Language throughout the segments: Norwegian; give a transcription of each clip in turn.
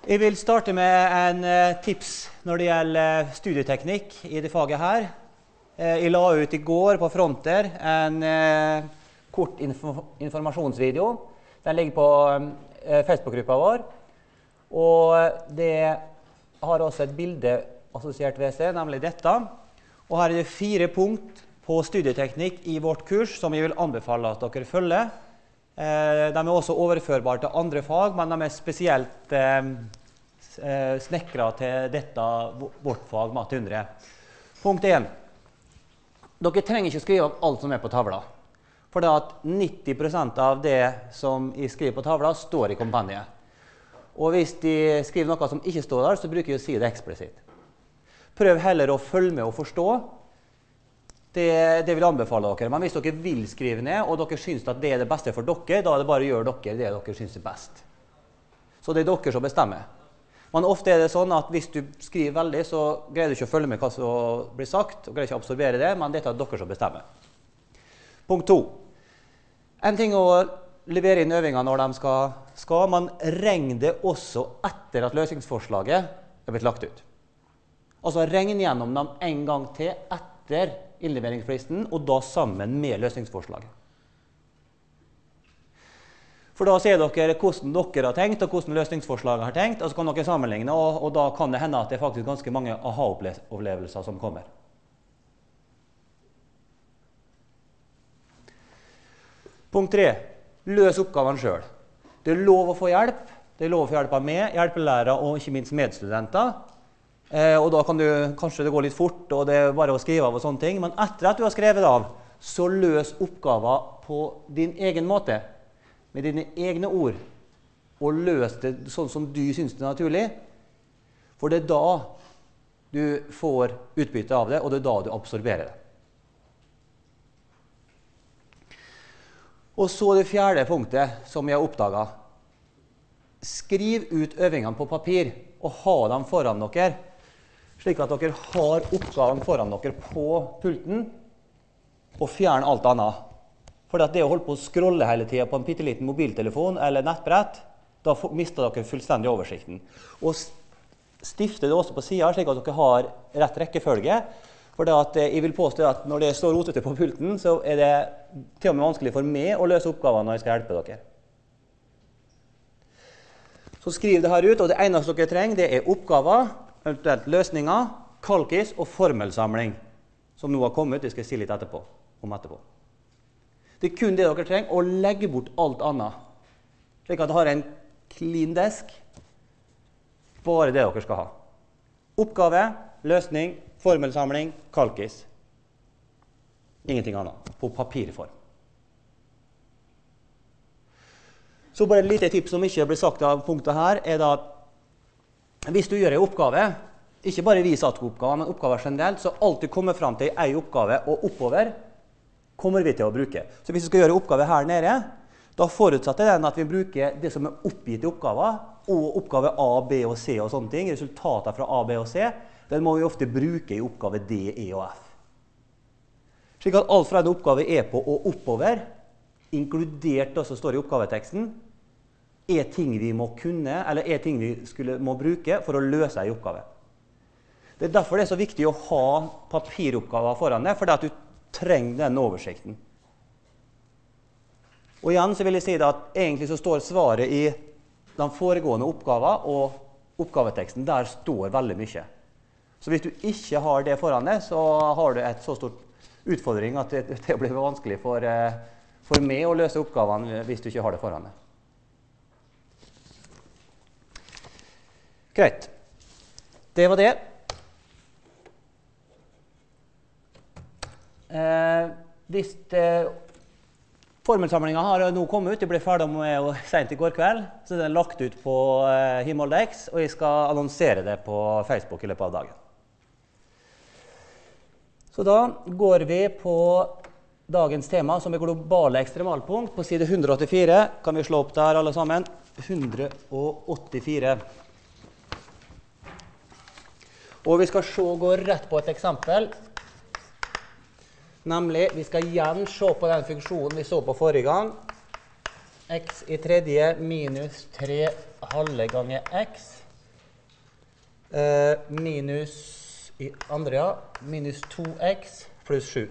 Jeg vil starte med en tips når det gjelder studieteknikk i det faget her. Jeg la ut i går på Fronter en kort informasjonsvideo. Den ligger på Facebook-gruppa vår. Og det har også et bilde assosiert ved seg, nemlig dette. Og her er det 4 punkt på studieteknikk i vårt kurs som jeg vil anbefale at dere følger. De er også overførbare til andre fag, men de er spesielt snekret til dette vårt fag, Matte 100. Punkt 1. Dere trenger ikke skrive av alt som er på tavla. For det at 90% av det som jeg skriver på tavla står i kompendiet. Og hvis de skriver noe som ikke står der, så bruker jeg å si det eksplisitt. Prøv heller å følge med og forstå. Det vil jeg anbefale dere. Men hvis dere vil skrive ned, og dere synes at det er det beste for dere, da er det bare å gjøre det dere synes er best. Så det er dere som bestemmer. Men ofte er det sånn at hvis du skriver veldig, så greier du ikke å følge med hva som blir sagt, og greier ikke å absorbere det, men dette er dere som bestemmer. Punkt 2. En ting å levere inn øvinger når de skal man regne det også etter at løsningsforslaget er blitt lagt ut. Altså regne gjennom dem en gang til etter innleveringsfristen, og da sammen med løsningsforslaget. For da ser dere hvordan dere har tenkt, og hvordan løsningsforslaget har tenkt, og så kan dere sammenligne, og da kan det hende at det er faktisk ganske mange aha-opplevelser som kommer. Punkt 3. Løs oppgaven selv. Det er lov å få hjelp. Det er lov å få hjelp av meg, hjelpelærere og ikke minst medstudenter. Og da kan kanskje det gå litt fort, og det er bare å skrive av og sånne ting. Men etter at du har skrevet av, så løs oppgaven på din egen måte, med dine egne ord, og løs det sånn som du synes det er naturlig. For det er da du får utbytte av det, og det er da du absorberer det. Og så det 4. punktet som jeg har oppdaget. Skriv ut øvingene på papir, og ha dem foran dere, slik at dere har oppgaven foran dere på pulten, og fjern alt annet. For det å holde på å scrolle hele tiden på en pitteliten mobiltelefon eller nettbrett, da mister dere fullstendig oversikten. Og stifte det også på siden, slik at dere har rett rekkefølge. For jeg vil påstå at når det står rotete på pulten, så er det til og med vanskelig for meg å løse oppgavene når jeg skal hjelpe dere. Så skriv det her ut, og det eneste dere trenger, det er oppgaver, eventuelt løsninger, kalkis og formelsamling, som nå har kommet. Det skal jeg si litt om etterpå. Det er kun det dere trenger, å legge bort alt annet. Slik at dere har en clean desk, bare det dere skal ha. Oppgave, løsning, formelsamling, kalkis. Ingenting annet, på papirform. Så bare et lite tips som ikke blir sagt av punktet her, er da at hvis du gjør en oppgave, ikke bare vis oppgaver, men oppgaver generelt, så alt du kommer frem til en oppgave og oppover, kommer vi til å bruke. Så hvis vi skal gjøre en oppgave her nede, da forutsetter den at vi bruker det som er oppgitt i oppgaver, og oppgave A, B og C og sånne ting, resultater fra A, B og C, den må vi ofte bruke i oppgave D, E og F. Slik at alt fra en oppgave E på og oppover, inkludert det som står i oppgaveteksten, er ting vi må kunne, eller er ting vi må bruke for å løse en oppgave. Det er derfor det er så viktig å ha papiroppgaver foran deg, fordi at du trenger den oversikten. Og igjen så vil jeg si at egentlig så står svaret i de foregående oppgaver og oppgaveteksten. Der står veldig mye. Så hvis du ikke har det foran deg, så har du et så stort utfordring at det blir vanskelig for meg å løse oppgavene hvis du ikke har det foran deg. Greit. Det var det. Formelsamlingen har nå kommet ut. Jeg ble ferdig med sent i går kveld, så den er lagt ut på Himmeldex, og jeg skal annonsere det på Facebook i løpet av dagen. Så da går vi på dagens tema, som er globale ekstremalpunkt. På side 184 kan vi slå opp der alle sammen. 184. Og vi skal gå rett på et eksempel. Nemlig, vi skal igjen se på den funksjonen vi så på forrige gang. X i tredje minus 3 halve ganger x minus i andre, ja, minus 2x pluss 7.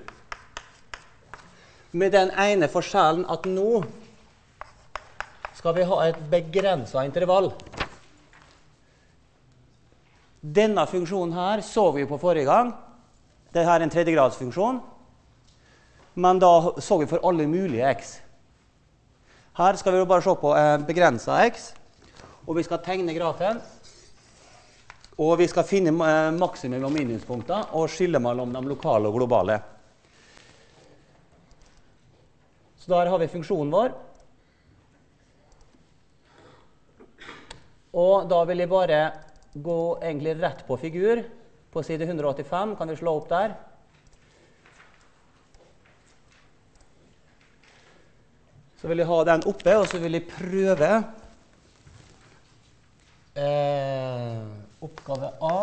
Med den ene forskjellen at nå skal vi ha et begrenset intervall. Denne funksjonen her så vi på forrige gang. Dette er en tredjegradsfunksjon. Men da så vi for alle mulige x. Her skal vi bare se på begrenset x. Og vi skal tegne grafen. Og vi skal finne maksimum og minuspunkter og skille mellom de lokale og globale. Så der har vi funksjonen vår. Og da vil jeg bare gå egentlig rett på figur. På side 185 kan vi slå opp der. Så vil jeg ha den oppe, og så vil jeg prøve oppgave A.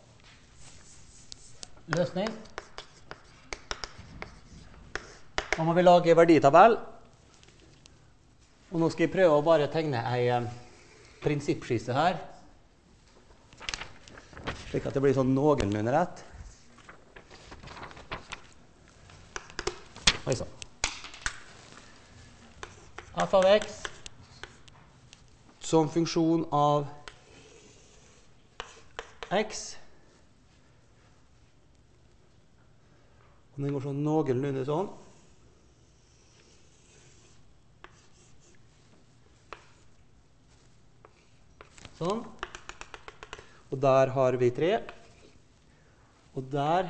Løsning. Nå må vi lage verditabell. Og nå skal jeg prøve å bare tegne en prinsippskisse her. Slik at det blir sånn noenlunde rett. Oi sånn. F av x som funksjon av x. Og den går sånn noenlunde sånn. Sånn. Og der har vi 3. Og der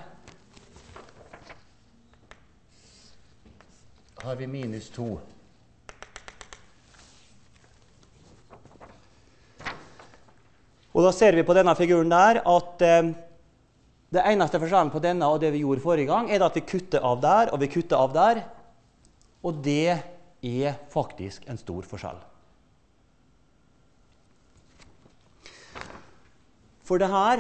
har vi minus 2. Og da ser vi på denne figuren der at det eneste forskjellen på denne og det vi gjorde forrige gang, er at vi kutter av der, og vi kutter av der. Og det er faktisk en stor forskjell. For det her,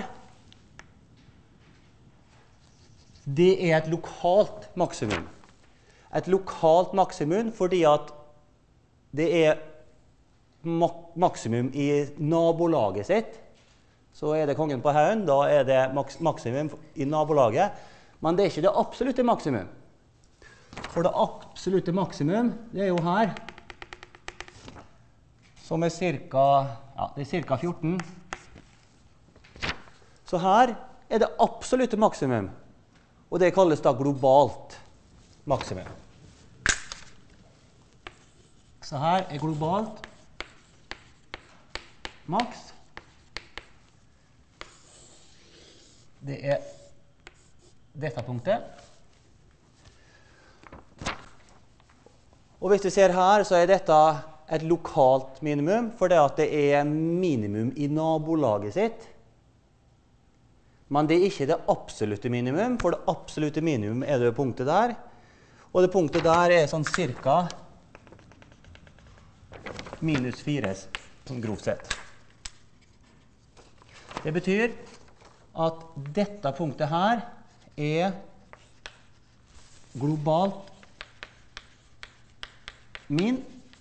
det er et lokalt maksimum. Et lokalt maksimum fordi at det er maksimum i nabolaget sitt. Så er det kongen på haugen, da er det maksimum i nabolaget. Men det er ikke det absolutte maksimum. For det absolutte maksimum, det er jo her. Som er cirka, ja, det er cirka 14. Så her er det absolutte maksimum, og det kalles da globalt maksimum. Så her er globalt maks. Det er dette punktet. Og hvis vi ser her, så er dette et lokalt minimum, for det at det er minimum i nabolaget sitt. Men det er ikke det absolutte minimum, for det absolutte minimum er det punktet der. Og det punktet der er sånn cirka minus 4, sånn grovt sett. Det betyr at dette punktet her er globalt min.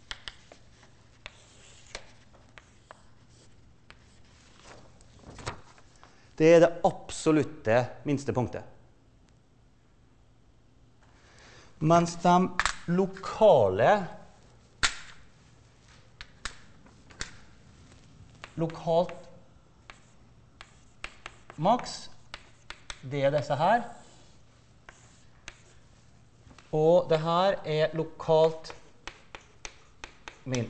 Det er det absolutte minste punktet. Mens de lokalt maks, det er disse her. Og det her er lokalt min.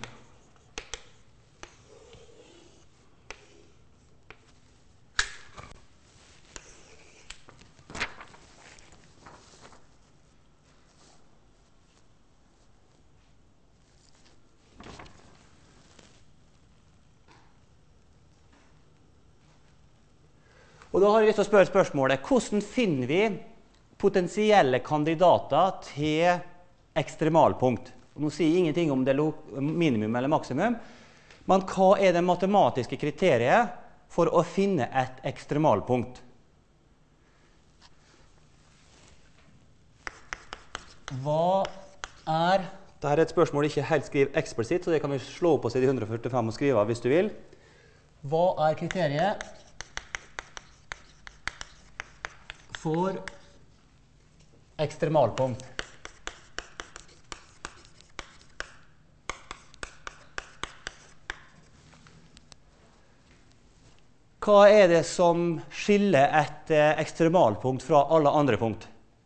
Og da har jeg lyst til å spørre spørsmålet, hvordan finner vi potensielle kandidater til ekstremalpunkt? Nå sier jeg ingenting om det minimum eller maksimum, men hva er det matematiske kriteriet for å finne et ekstremalpunkt? Hva er... Dette er et spørsmål jeg ikke helt skriver eksplisitt, så det kan vi slå opp på side 145 og skrive av hvis du vil. Hva er kriteriet for ekstremalpunkt. Hva er det som skiller et ekstremalpunkt fra alle andre punkt?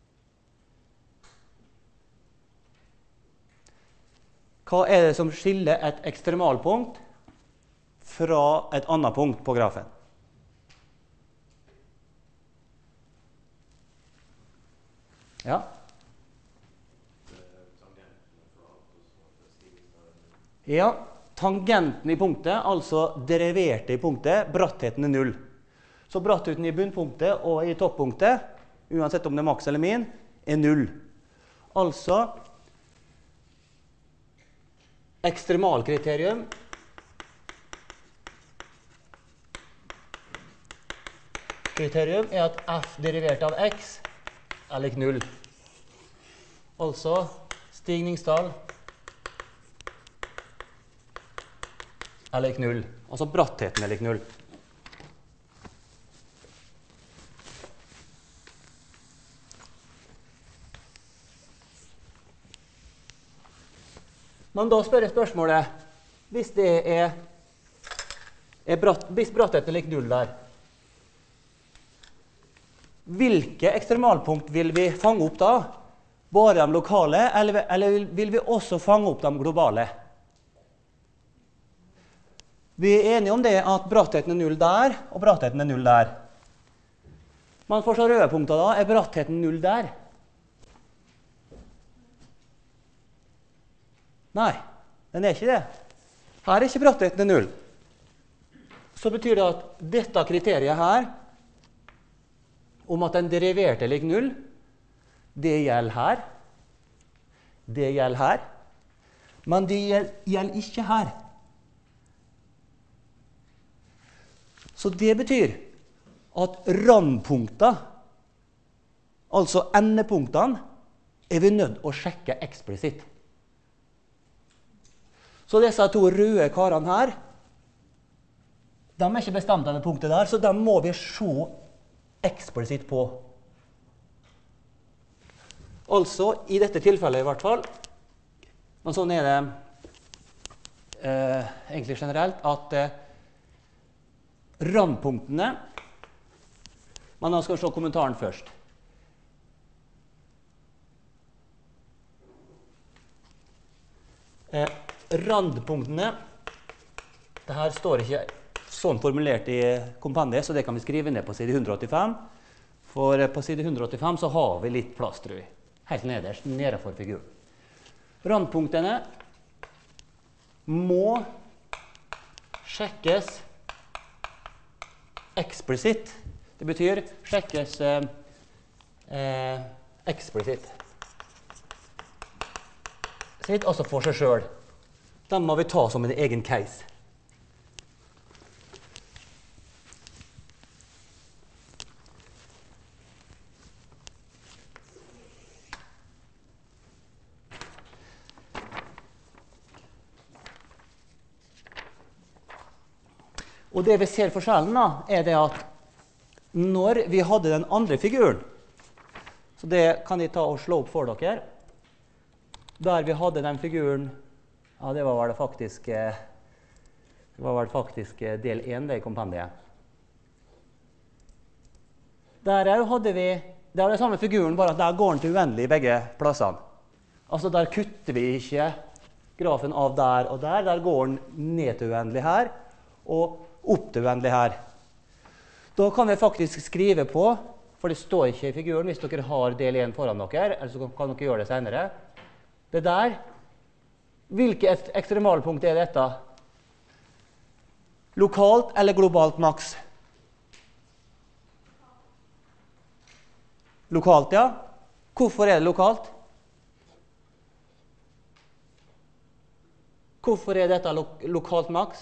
Hva er det som skiller et ekstremalpunkt fra et annet punkt på grafen? Ja. Ja, tangenten i punktet, altså deriverte i punktet, brattheten er 0. Så brattheten i bunnpunktet og i toppunktet, uansett om det er maks eller min, er 0. Altså, ekstremalkriterium er at f derivert av x er lik 0. Altså stigningstall er lik 0. Altså brattheten er lik 0. Men da spør jeg spørsmålet, hvis brattheten er lik 0 der, hvilke ekstremalpunkt vil vi fange opp da? Bare de lokale, eller vil vi også fange opp de globale? Vi er enige om det at brattheten er 0 der, og brattheten er 0 der. Men for så røde punkter da, er brattheten 0 der? Nei, den er ikke det. Her er ikke brattheten 0. Så betyr det at dette kriteriet her, om at den deriverte er lik 0, det gjelder her. Det gjelder her. Men det gjelder ikke her. Så det betyr at randpunktene, altså endepunktene, er vi nødt å sjekke eksplisitt. Så disse to røde karene her, de er ikke bestemt av det punktet der, så de må vi se eksplisitt på. Altså, i dette tilfellet i hvert fall, men sånn er det egentlig generelt, at randpunktene, men da skal vi se kommentaren først. Randpunktene, det her står ikke sånn formulert i kompendiet, så det kan vi skrive ned på side 185. For på side 185 så har vi litt plass, tror jeg. Helt nederst, nedenfor figuren. Randpunktene må sjekkes eksplisitt. Det betyr sjekkes eksplisitt. Altså for seg selv. Den må vi ta som en egen case. Og det vi ser forskjellen da, er det at når vi hadde den andre figuren, så det kan jeg ta og slå opp for dere, der vi hadde den figuren, ja det var vel faktisk del 1 det i kompendiet. Der hadde vi, det var den samme figuren, bare at der går den til uendelig i begge plassene. Altså der kutter vi ikke grafen av der og der går den ned til uendelig her, og opp til uendelig her. Da kan vi faktisk skrive på, for det står ikke i figuren hvis dere har del 1 foran dere, eller så kan dere gjøre det senere. Det der, hvilket ekstremalpunkt er dette? Lokalt eller globalt maks? Lokalt, ja. Hvorfor er det lokalt? Hvorfor er dette lokalt maks?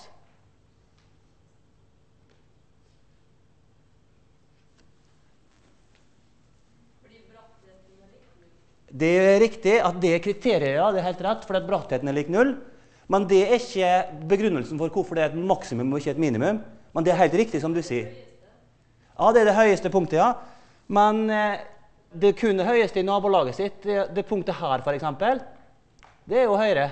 Det er riktig at det er kriteriet, ja, det er helt rett, for at brattheten er lik 0. Men det er ikke begrunnelsen for hvorfor det er et maksimum og ikke et minimum. Men det er helt riktig som du sier. Ja, det er det høyeste punktet, ja. Men det kun høyeste i nabolaget sitt, det punktet her for eksempel, det er jo høyere.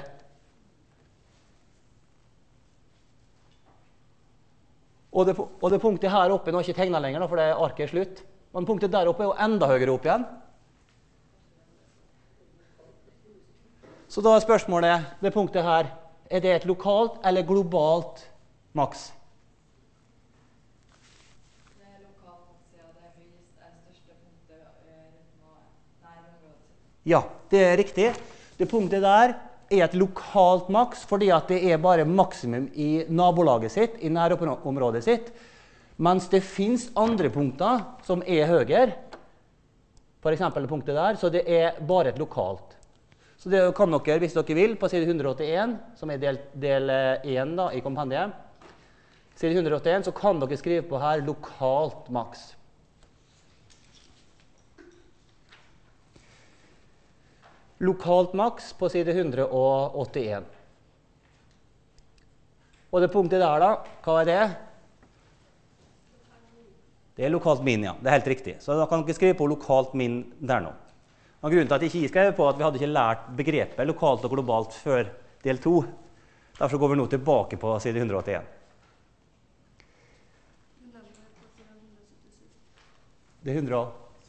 Og det punktet her oppe, nå er ikke tegnet lenger, for det er arket slutt. Men punktet der oppe er jo enda høyere opp igjen. Så da er spørsmålet, det punktet her, er det et lokalt eller globalt maks? Det er lokalt, siden det er største punktet rundt nærområdet. Ja, det er riktig. Det punktet der er et lokalt maks, fordi at det er bare maksimum i nabolaget sitt, i nærområdet sitt, mens det finnes andre punkter som er høyere, for eksempel punktet der, så det er bare et lokalt. Så det kan dere, hvis dere vil, på side 181, som er del 1 da, i kompendiet, side 181, så kan dere skrive på her lokalt maks. Lokalt maks på side 181. Og det punktet der da, hva er det? Det er lokalt min, ja. Det er helt riktig. Så da kan dere skrive på lokalt min der nå. Og grunnen til at jeg ikke skrev på at vi hadde ikke lært begrepet lokalt og globalt før del 2. Derfor går vi nå tilbake på side 181. Det er 100.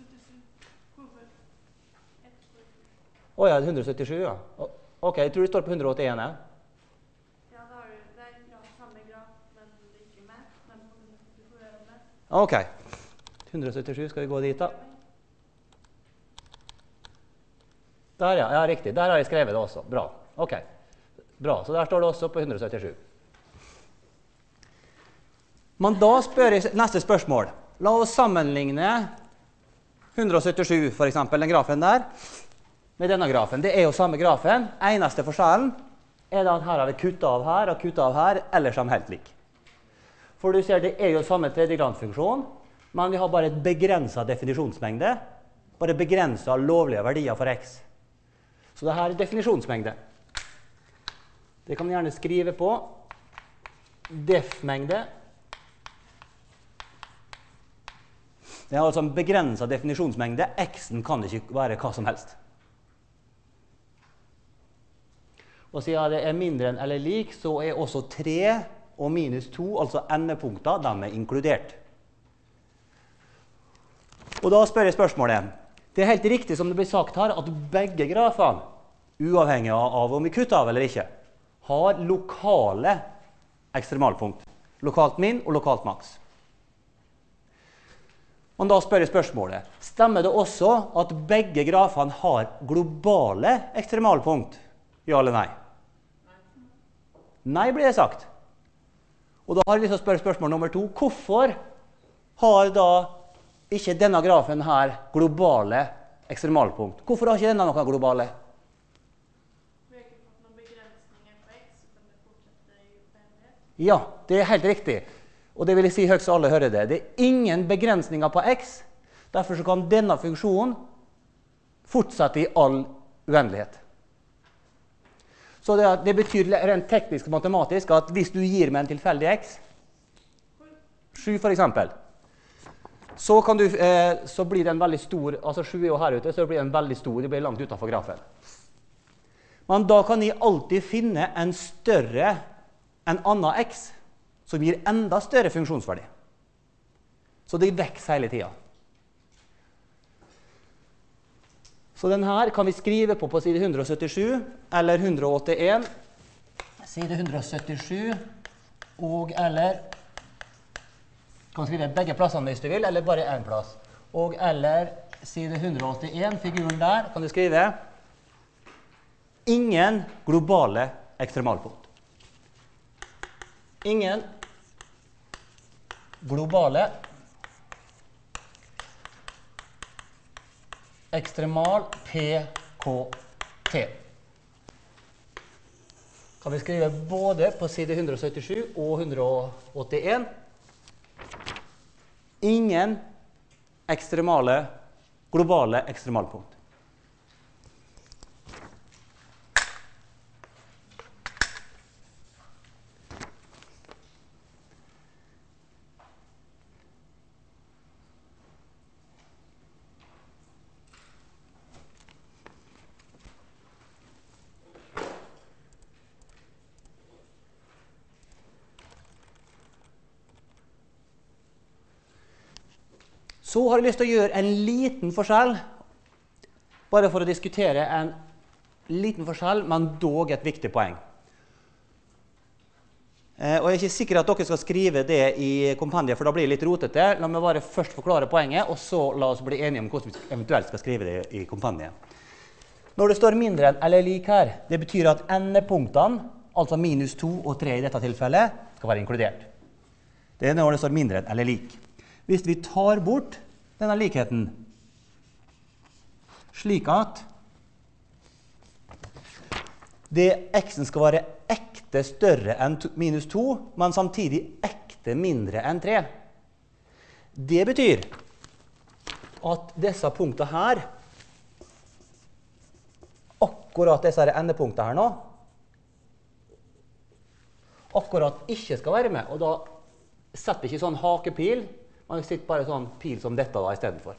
Åja, det er 177, ja. Ok, jeg tror det står på 181, ja. Ja, det er samme graf, men det er ikke med. Men du får gjøre det. Ok. 177, skal vi gå dit da? Der, ja. Ja, riktig. Der har jeg skrevet det også. Bra. Ok. Bra, så der står det også på 177. Men da spør jeg neste spørsmål. La oss sammenligne 177, for eksempel, den grafen der, med denne grafen. Det er jo samme grafen. Eneste forskjellen er at her har vi kuttet av her og kuttet av her, ellers er de helt like. For du ser, det er jo samme tredjegradsfunksjon, men vi har bare et begrenset definisjonsmengde, bare begrenset lovlige verdier for x. Så dette er definisjonsmengde. Det kan vi gjerne skrive på. Def-mengde. Det er altså en begrenset definisjonsmengde. X-en kan ikke være hva som helst. Og siden det er mindre enn eller lik, så er også 3 og minus 2, altså endepunkter, de er inkludert. Og da spør jeg spørsmålet. Det er helt riktig som det blir sagt her, at begge grafene, uavhengig av om vi kutter av eller ikke, har lokale ekstremalpunkt. Lokalt min og lokalt maks. Og da spør jeg spørsmålet. Stemmer det også at begge grafene har globale ekstremalpunkt? Ja eller nei? Nei, blir det sagt. Og da har jeg lyst til å spørre spørsmål nummer 2. Hvorfor har da ikke denne grafen her globale ekstremalpunkt? Hvorfor har ikke denne noen globale? Vi har ikke fått noen begrensninger på x, så kan det fortsette i uendelighet. Ja, det er helt riktig. Og det vil jeg si høyt så alle hører det. Det er ingen begrensninger på x. Derfor så kan denne funksjonen fortsette i all uendelighet. Så det betyr rent teknisk og matematisk at hvis du gir meg en tilfeldig x, 7 for eksempel, så blir den veldig stor, altså 7 er jo her ute, så blir den veldig stor, det blir langt utenfor grafen. Men da kan jeg alltid finne en annen x, som gir enda større funksjonsverdi. Så det vekser hele tiden. Så den her kan vi skrive på side 177, eller 181. Side 177, og eller, kan skrive begge plassene hvis du vil, eller bare en plass. Og eller side 181, figuren der, kan du skrive ingen globale ekstremalpunkt. Ingen globale ekstremal PKT. Kan vi skrive både på side 177 og 181. Ingen globale ekstremalpunkt. Så har jeg lyst til å gjøre en liten forskjell, bare for å diskutere en liten forskjell, men dog et viktig poeng. Og jeg er ikke sikker at dere skal skrive det i kompendiet, for da blir det litt rotete. La meg bare først forklare poenget, og så la oss bli enige om hvordan vi eventuelt skal skrive det i kompendiet. Når det står mindre enn eller lik her, det betyr at endepunktene, altså minus 2 og 3 i dette tilfellet, skal være inkludert. Det er når det står mindre enn eller lik. Hvis vi tar bort denne likheten, slik at det x-en skal være ekte større enn minus 2, men samtidig ekte mindre enn 3. Det betyr at disse punktene her, akkurat disse endepunktene her nå, akkurat ikke skal være med, og da setter vi ikke sånn hakepil, man sitter bare sånn pil som dette da i stedet for.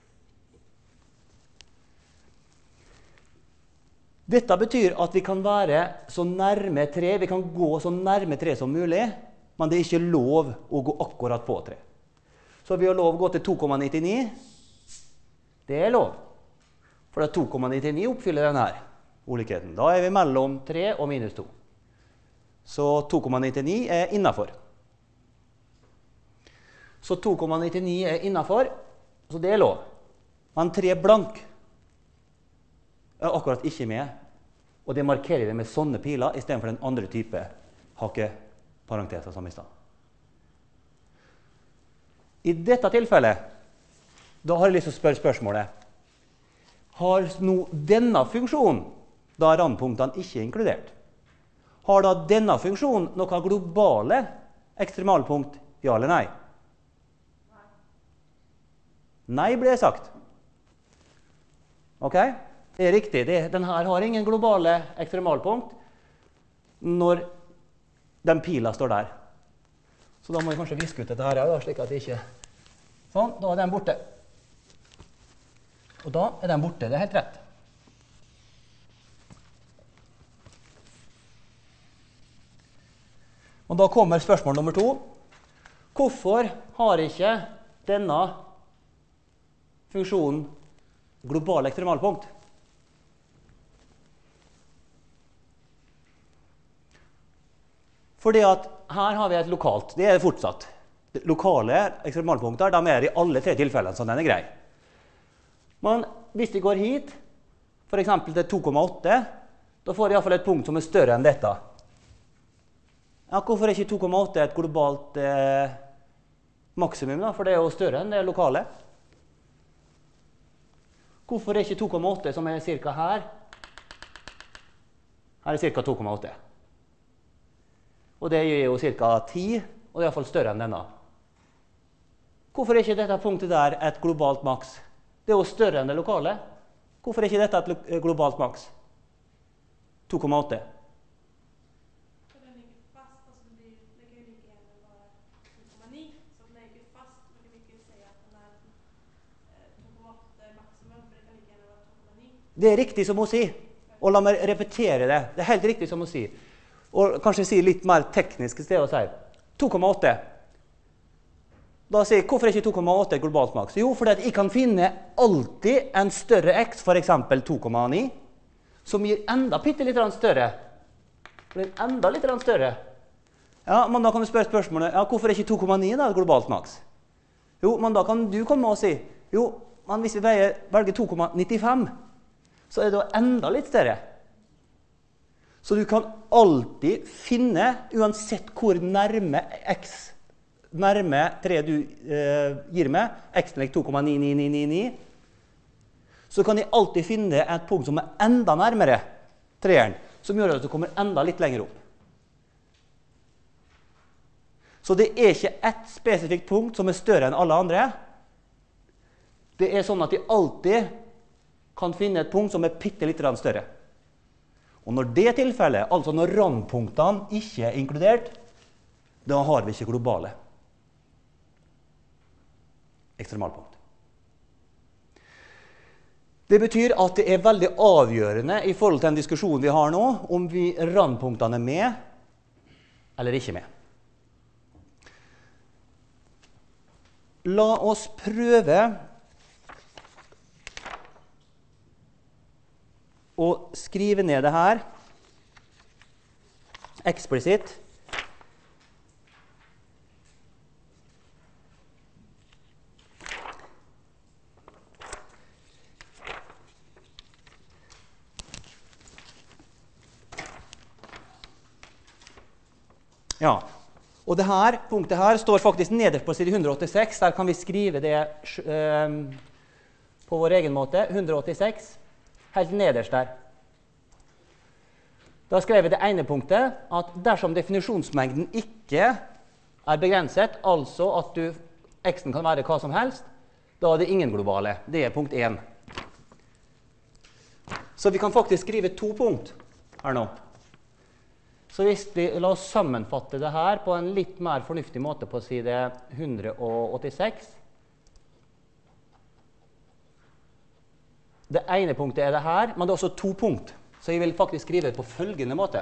Dette betyr at vi kan være så nærme 3, vi kan gå så nærme 3 som mulig, men det er ikke lov å gå akkurat på 3. Så vi har lov å gå til 2,99. Det er lov, for 2,99 oppfyller denne her olikheten. Da er vi mellom 3 og minus 2. Så 2,99 er innenfor. Så 2,99 er innenfor, så det er lov. Men 3 blank er akkurat ikke med, og det markerer vi med sånne piler i stedet for den andre type hakeparenteser som i stad. I dette tilfellet, da har jeg lyst til å spørre spørsmålet, har nå denne funksjonen, da er randpunktene ikke inkludert? Har da denne funksjonen noen globale ekstremalpunkt, ja eller nei? Nei, ble det sagt. Ok? Det er riktig. Den her har ingen globale ekstremalpunkt når den pila står der. Så da må jeg kanskje viske ut dette her, da, slik at det ikke... Sånn, da er den borte. Og da er den borte, det er helt rett. Og da kommer spørsmål nummer 2. Hvorfor har ikke denne funksjonen globale ekstremalpunkt? Fordi at her har vi et lokalt, det er fortsatt. Lokale ekstremalpunkter, de er i alle 3 tilfellene, så den er grei. Men hvis vi går hit, for eksempel til 2,8, da får jeg i hvert fall et punkt som er større enn dette. Ja, hvorfor er ikke 2,8 et globalt maksimum da? For det er jo større enn det lokale. Hvorfor er ikke 2,8 som er cirka her? Her er cirka 2,8. Og det er jo cirka 10, og det er i hvert fall større enn denne. Hvorfor er ikke dette punktet der et globalt maks? Det er jo større enn det lokale. Hvorfor er ikke dette et globalt maks? 2,8. For den ligger fast, altså det kan jo like gjerne være 2,9, så den ligger fast, men kan ikke si at den er 2,8 maksimum, for det kan like gjerne være 2,9. Det er riktig som hun sier, og la meg repetere det. Det er helt riktig som hun sier. Og kanskje si litt mer teknisk i stedet å si 2,8. Da sier jeg, hvorfor er ikke 2,8 et globalt maks? Jo, fordi at jeg kan finne alltid en større x, for eksempel 2,9, som gir enda bitte litt større. For den enda litt større. Ja, men da kan du spørre spørsmålet, ja, hvorfor er ikke 2,9 da et globalt maks? Jo, men da kan du komme og si, jo, men hvis vi velger 2,95, så er det da enda litt større. Så du kan alltid finne, uansett hvor nærme 3 du gir meg, x-en er 2,99999, så kan jeg alltid finne et punkt som er enda nærmere 3-eren, som gjør at du kommer enda litt lenger opp. Så det er ikke ett spesifikt punkt som er større enn alle andre. Det er sånn at jeg alltid kan finne et punkt som er bitte litt større. Og når det er tilfellet, altså når randpunktene ikke er inkludert, da har vi ikke globale ekstremalpunkt. Det betyr at det er veldig avgjørende i forhold til den diskusjonen vi har nå, om vi randpunktene er med eller ikke med. La oss prøve å skrive ned det her eksplisitt. Ja, og det her, punktet her står faktisk nederst på side 186. Der kan vi skrive det på vår egen måte. 186, helt nederst der. Da skrev vi det ene punktet, at dersom definisjonsmengden ikke er begrenset, altså at x-en kan være hva som helst, da er det ingen globale. Det er punkt 1. Så vi kan faktisk skrive 2 punkt her nå. Så hvis vi la oss sammenfatte det her på en litt mer fornuftig måte på side 186. Det ene punktet er det her, men det er også 2 punkt. Så jeg vil faktisk skrive det på følgende måte.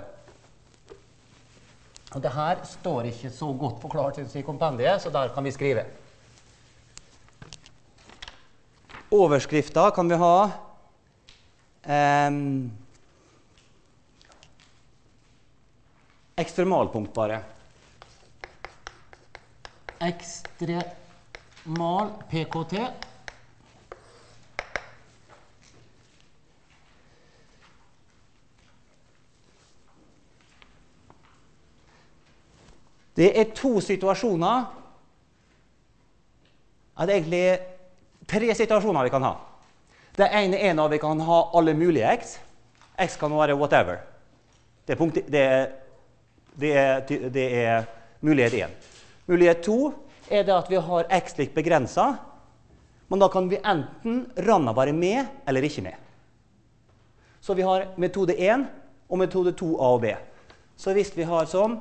Og det her står ikke så godt forklart i kompendiet, så der kan vi skrive. Overskriften kan vi ha ekstremalpunkt bare. Ekstremal PKT. Det er 2 situasjoner. Det er egentlig 3 situasjoner vi kan ha. Det ene er når vi kan ha alle mulige x. X kan være whatever. Det er mulighet 1. Mulighet 2 er det at vi har x likt begrenset, men da kan vi enten rammen være med eller ikke med. Så vi har metode 1 og metode 2 A og B. Så hvis vi har sånn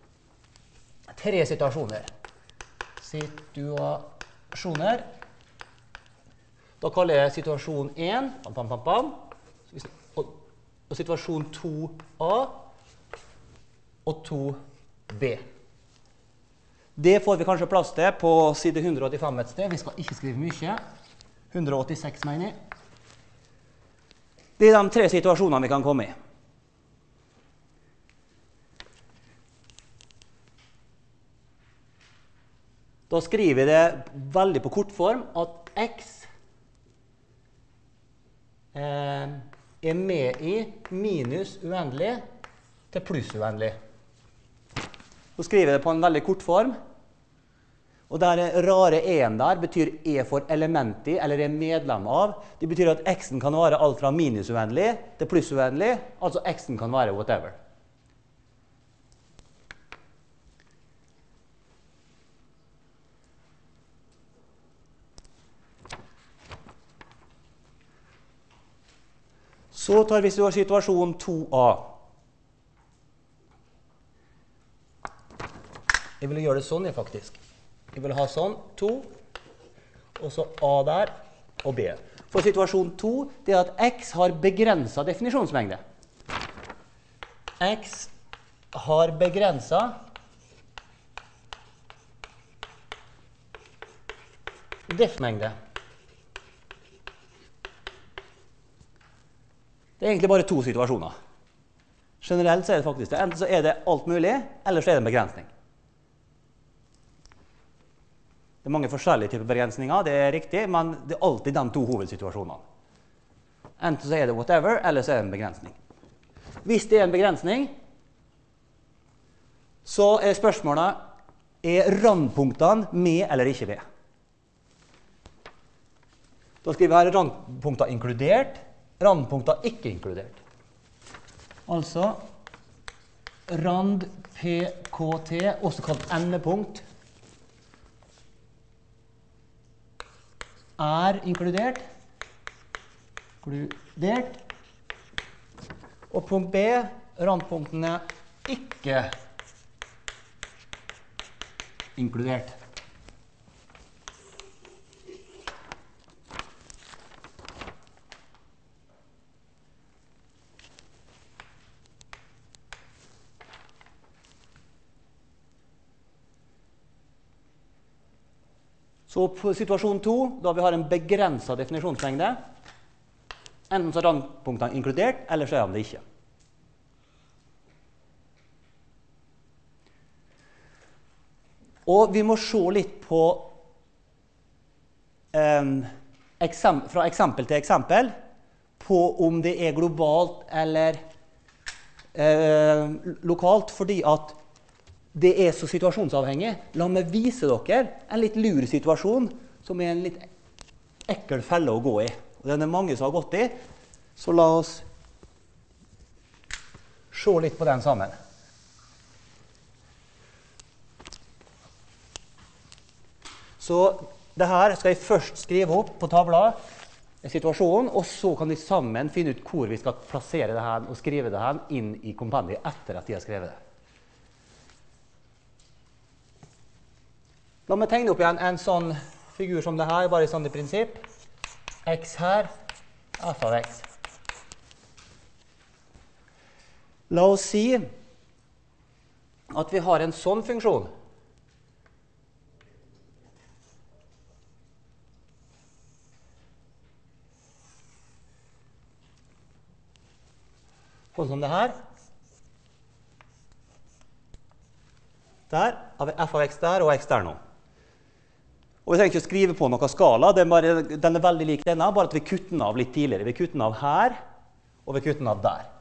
3 situasjoner, da kaller jeg situasjon 1, og situasjon 2A, og 2B. Det får vi kanskje plass til på side 185 et sted. Vi skal ikke skrive mye. 186 mener jeg. Det er de 3 situasjonene vi kan komme i. Da skriver vi det veldig på kortform at x er med i minus uendelig til pluss uendelig. Så skriver jeg det på en veldig kort form. Og der rare 1 der betyr e for element i, eller er medlem av. Det betyr at x-en kan være alt fra minus uendelig til pluss uendelig, altså x-en kan være whatever. Så tar vi situasjon 2a. Jeg vil gjøre det sånn, faktisk. Jeg vil ha sånn, 2, og så A der, og B. For situasjon 2, det er at x har begrenset definisjonsmengde. X har begrenset def-mengde. Det er egentlig bare 2 situasjoner. Generelt så er det faktisk det. Enten så er det alt mulig, eller så er det en begrensning. Det er mange forskjellige typer begrensninger, det er riktig, men det er alltid de 2 hovedsituasjonene. Enten så er det whatever, eller så er det en begrensning. Hvis det er en begrensning, så er spørsmålet, er randpunktene med eller ikke med? Da skriver vi her randpunkter inkludert, randpunkter ikke inkludert. Altså, rand PKT, også kalt endepunkt, er inkludert, og punkt B, randpunktene ikke inkludert. Så på situasjon 2, da vi har en begrenset definisjonsmengde, enten så er randpunktene inkludert, eller så er de det ikke. Og vi må se litt på fra eksempel til eksempel på om det er globalt eller lokalt, fordi at det er så situasjonsavhengig. La meg vise dere en litt lur situasjon, som er en litt ekkel felle å gå i. Og den er mange som har gått i, så la oss se litt på den sammen. Så det her skal jeg først skrive opp på tavla, situasjonen, og så kan vi sammen finne ut hvor vi skal plassere det her og skrive det her inn i kompendiet etter at de har skrevet det. La meg tegne opp igjen en sånn figur som det her, bare i sånn prinsipp. X her, f av x. La oss si at vi har en sånn funksjon. Sånn som det her. Der har vi f av x der og x der nå. Og vi trenger ikke å skrive på noen skala, den er veldig lik denne, bare at vi kutter den av litt tidligere. Vi kutter den av her, og vi kutter den av der.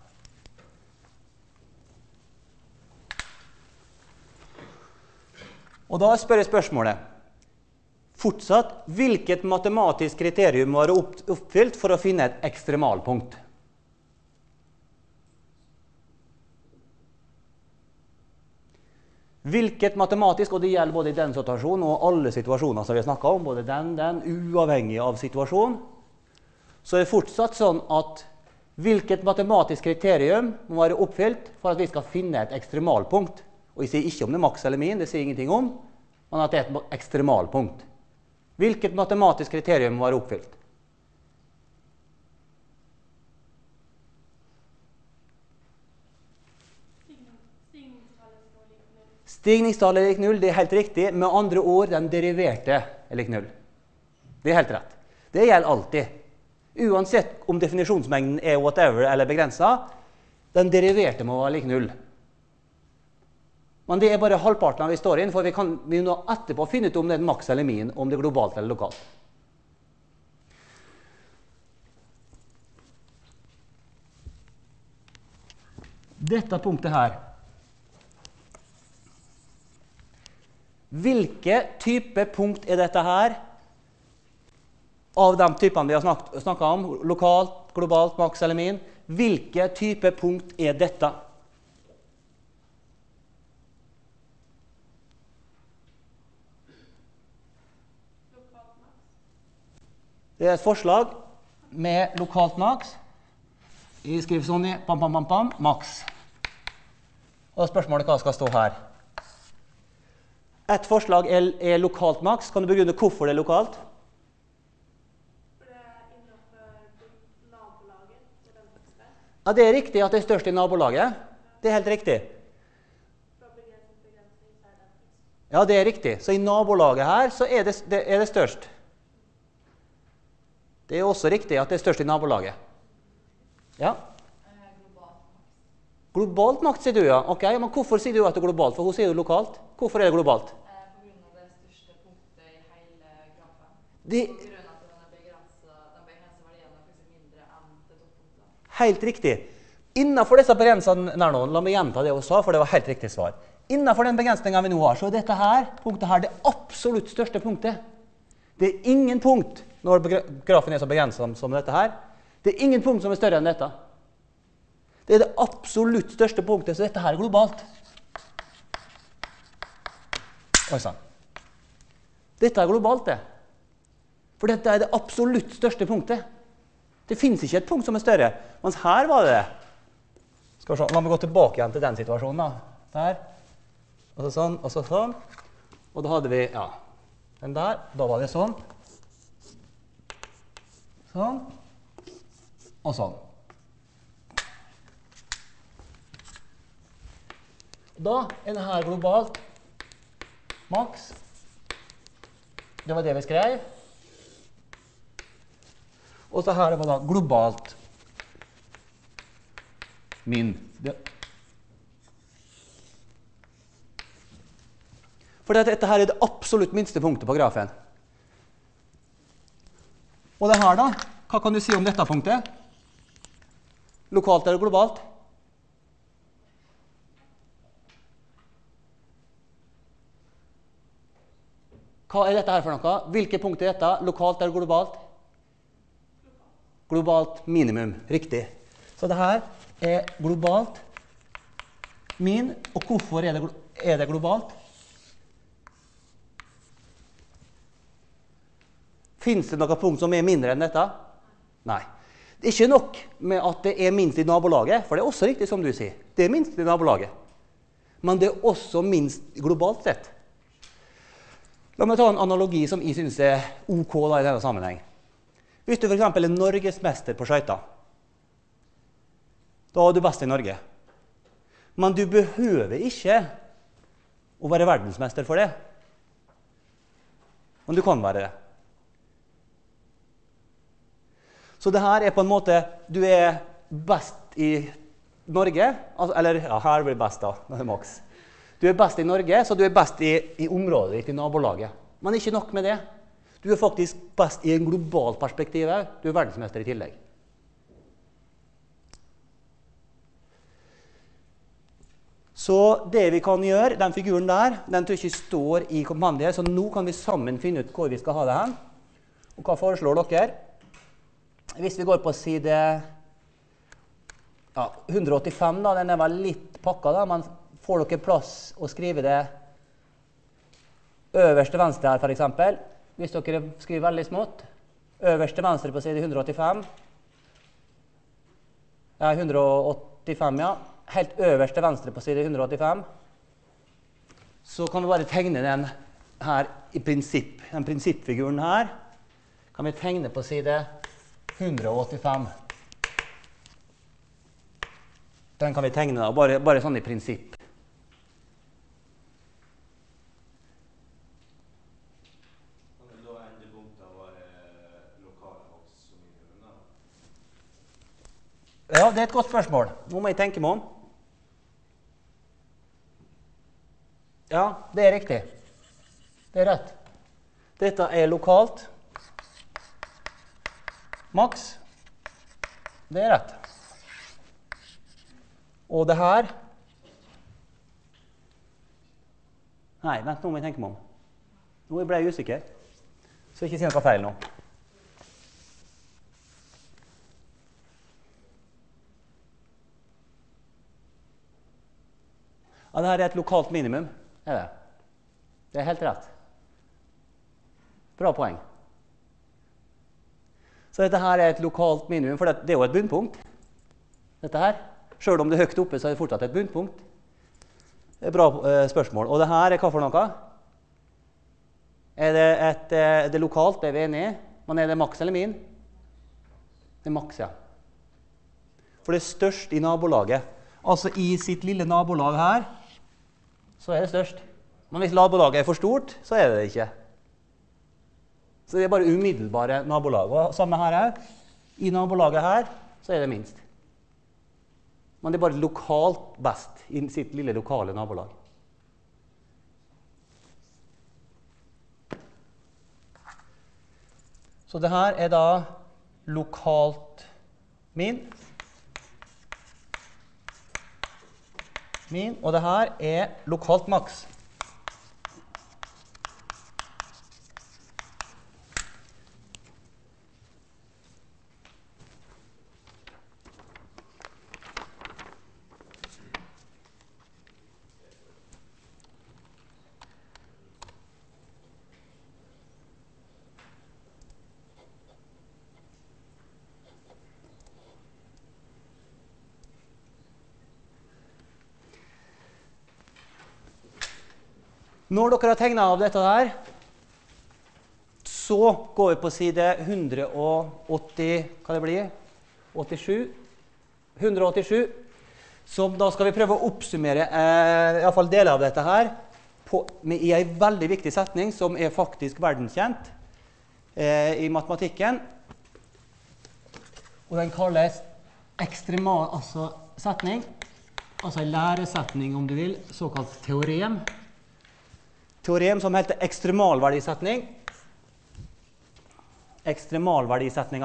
Og da spør jeg spørsmålet, fortsatt, hvilket matematisk kriterium må være oppfylt for å finne et ekstremalpunkt? Hvilket matematisk, og det gjelder både i den situasjonen og alle situasjoner som vi har snakket om, både den, uavhengig av situasjon, så er det fortsatt sånn at hvilket matematisk kriterium må være oppfylt for at vi skal finne et ekstremalpunkt. Og jeg sier ikke om det er maks eller min, det sier ingenting om, men at det er et ekstremalpunkt. Hvilket matematisk kriterium må være oppfylt? Stigningstallet er lik 0, det er helt riktig. Med andre ord, den deriverte er lik 0. Det er helt rett. Det gjelder alltid. Uansett om definisjonsmengden er whatever eller begrenset, den deriverte må være lik 0. Men det er bare halvparten av historien, for vi kan nå etterpå finne ut om det er maks eller min, om det er globalt eller lokalt. Dette punktet her. Hvilke type punkt er dette her? Av de typene vi har snakket om, lokalt, globalt, maks eller min, hvilke type punkt er dette? Det er et forslag med lokalt maks. Jeg skriver sånn i maks. Og spørsmålet hva skal stå her? Et forslag er lokalt maks. Kan du begrunne hvorfor det er lokalt? For det er innenfor nabolaget til den teksten. Ja, det er riktig at det er størst i nabolaget. Det er helt riktig. Ja, det er riktig. Så i nabolaget her så er det størst. Det er også riktig at det er størst i nabolaget. Ja? Globalt makt, sier du, ja. Ok, men hvorfor sier du at det er globalt? For hun sier jo lokalt. Hvorfor er det globalt? På grunn av det største punktet i hele grafen. Det, På grunn av at den begrenser verdiene faktisk mindre enn det toppunktet. helt riktig. Innenfor disse begrensene der nå, la meg gjenta det hun sa, for det var helt riktig svar. Innenfor den begrensningen vi nå har, så er dette her, punktet her, det absolutt største punktet. Det er ingen punkt, når grafen er så begrenset som dette her, det er ingen punkt som er større enn dette. Det er det absolutt største punktet, så dette her er globalt. Oi sann. Dette er globalt, det. For dette er det absolutt største punktet. Det finnes ikke et punkt som er større, mens her var det det. Skal vi se, la meg gå tilbake igjen til den situasjonen da. Der, og så sånn, og så sånn. Og da hadde vi, ja, den der, da var det sånn. Sånn. Og sånn. Da er denne globalt maks. Det var det vi skrev. Og så her var da globalt min. For dette her er det absolutt minste punktet på grafen. Og det her da, hva kan du si om dette punktet? Lokalt eller globalt? Hva er dette her for noe? Hvilke punkt er dette? Lokalt eller globalt? Globalt minimum, riktig. Så det her er globalt min, og hvorfor er det globalt? Finnes det noen punkt som er mindre enn dette? Nei. Det er ikke nok med at det er minst i nabolaget, for det er også riktig som du sier. Det er minst i nabolaget. Men det er også minst globalt sett. La meg ta en analogi som jeg synes er ok da, i denne sammenheng. Hvis du for eksempel er norgesmester på skøyter, da er du best i Norge. Men du behøver ikke å være verdensmester for det. Men du kan være det. Så det her er på en måte, du er best i Norge, eller ja, her blir det best da, Max. Du er best i Norge, så du er best i området ditt, i nabolaget. Men ikke nok med det. Du er faktisk best i en global perspektiv. Du er verdensmester i tillegg. Så det vi kan gjøre, den figuren der, den tror jeg ikke står i kompendiet, så nå kan vi sammen finne ut hvor vi skal ha det hen. Og hva foreslår dere? Hvis vi går på side 185, da, den er vel litt pakket da, men får dere plass å skrive det øverst til venstre her, for eksempel. Hvis dere skriver veldig smått. Øverst til venstre på side 185. Ja, 185, ja. Helt øverst til venstre på side 185. Så kan vi bare tegne den her i prinsipp. Den prinsippfiguren her kan vi tegne på side 185. Den kan vi tegne da, bare sånn i prinsipp. Ja, det er et godt spørsmål. Nå må jeg tenke meg om. Ja, det er riktig. Det er rett. Dette er lokalt. Maks. Det er rett. Og det her. Nei, vent, nå må jeg tenke meg om. Nå ble jeg usikker. Så ikke si noe feil nå. Ja, dette er et lokalt minimum, er det? Det er helt rett. Bra poeng. Så dette her er et lokalt minimum, for det er jo et bunnpunkt. Dette her. Selv om det er høyt oppe, så er det fortsatt et bunnpunkt. Det er et bra spørsmål. Og det her er hva for noe? Er det lokalt, det er vi enige i? Men er det maks eller min? Det er maks, ja. For det er størst i nabolaget. Altså i sitt lille nabolag her, så er det størst. Men hvis nabolaget er for stort, så er det det ikke. Så det er bare umiddelbare nabolag. Og samme her er, i nabolaget her, så er det minst. Men det er bare lokalt best i sitt lille lokale nabolag. Så det her er da lokalt min. Og det her er lokalt maks. Når dere har tegnet av dette her, så går vi på side 180, hva det blir? 87. 187. Så da skal vi prøve å oppsummere i hvert fall deler av dette her i en veldig viktig setning som er faktisk verdenskjent i matematikken. Og den kalles ekstremal, altså setning, altså en læresetning om du vil, såkalt teorem. Teorem som heter ekstremalverdisetning. Ekstremalverdisetninga.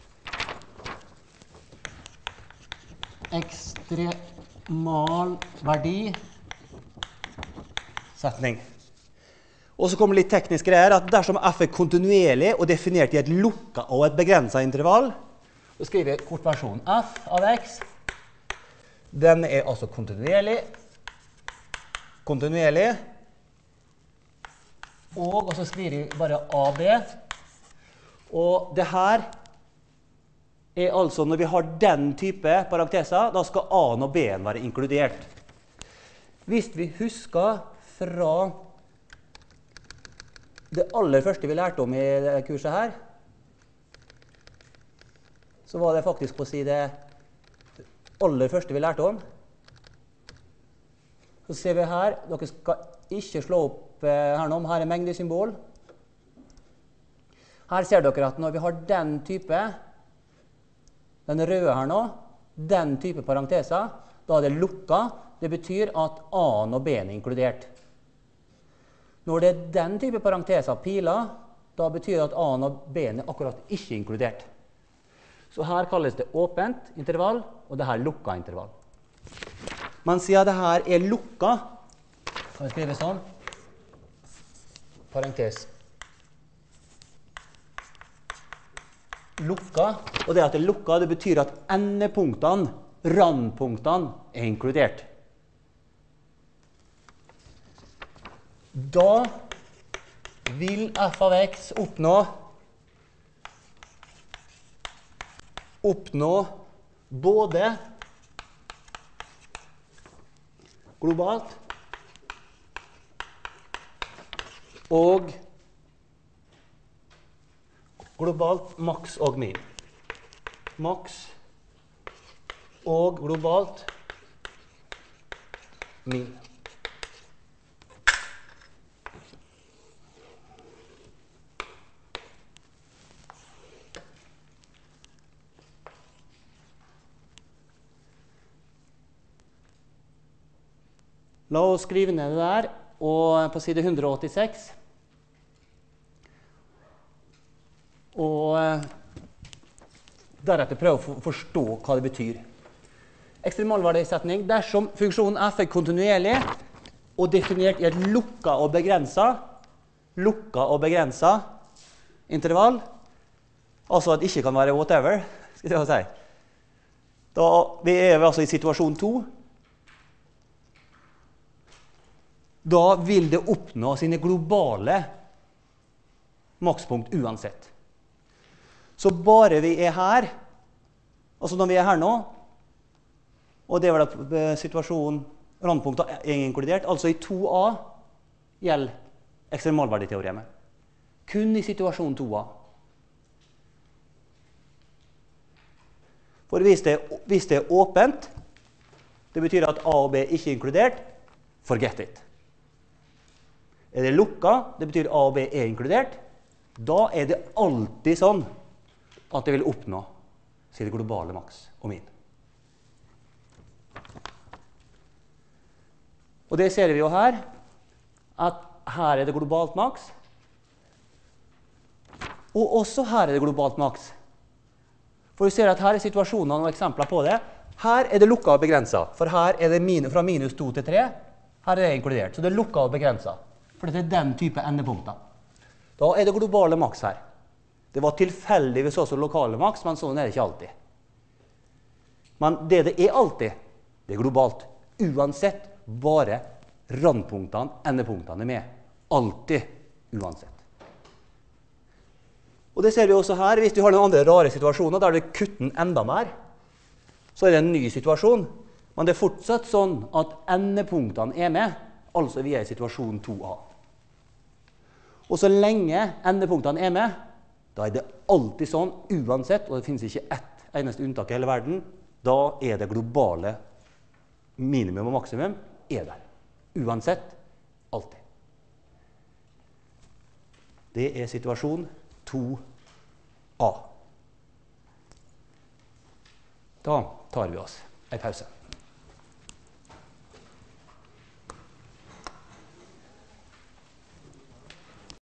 Ekstremalverdisetning. Og så kommer litt teknisk greier at dersom f er kontinuerlig og definert i et lukket og et begrenset intervall, så skriver jeg kortversjonen f av x. Den er altså kontinuerlig. Og så skriver jeg bare AB. Og det her er altså når vi har den type parenteser, da skal A-en og B-en være inkludert. Hvis vi husker fra det aller første vi lærte om i det kurset her, så var det faktisk på å si det aller første vi lærte om. Så ser vi her, dere skal ikke slå opp her nå, her er mengdesymbol. Her ser dere at når vi har den type, den røde her nå, den type parenteser, da er det lukket. Det betyr at A-en og B-en er inkludert. Når det er den type parenteser, piler, da betyr det at A-en og B-en er akkurat ikke inkludert. Så her kalles det åpent intervall, og det her lukket intervall. Men siden det her er lukket, kan vi skrive sånn, parentes, lukket, og det at det er lukket, det betyr at endepunktene, randpunktene, er inkludert. Da vil f av x oppnå både globalt og globalt maks og min. Maks og globalt min. La oss skrive ned det der, og på side 186. Og deretter prøve å forstå hva det betyr. Ekstremalverdisetning dersom funksjonen f er kontinuerlig og definert i et lukket og begrenset intervall, altså at det ikke kan være whatever, skal jeg si. Da vi er altså i situasjon 2. Da vil det oppnå sine globale makspunkt uansett. Så bare vi er her, altså når vi er her nå, og det er vel at situasjonen, randpunktet er inkludert, altså i 2a gjelder ekstremalverditeoremet. Kun i situasjon 2a. For hvis det er åpent, det betyr at A og B ikke er inkludert, forget it. Er det lukket, det betyr A og B er inkludert, da er det alltid sånn at det vil oppnå sin globale maks og min. Og det ser vi jo her, at her er det globalt maks, og også her er det globalt maks. For vi ser at her er situasjoner og eksempler på det. Her er det lukket og begrenset, for her er det fra minus 2 til 3, her er det inkludert, så det er lukket og begrenset. For det er den type endepunkter. Da er det globale maks her. Det var tilfeldigvis også lokale maks, men sånn er det ikke alltid. Men det er alltid, det er globalt. Uansett, bare randpunktene, endepunktene er med. Alltid, uansett. Og det ser vi også her. Hvis vi har noen andre rare situasjoner, der det kutter enda mer, så er det en ny situasjon. Men det er fortsatt sånn at endepunktene er med, altså vi er i situasjon 2a. Og så lenge endepunktene er med, da er det alltid sånn, uansett, og det finnes ikke ett eneste unntak i hele verden, da er det globale minimum og maksimum er der. Uansett, alltid. Det er situasjon 2a. Da tar vi oss en pause.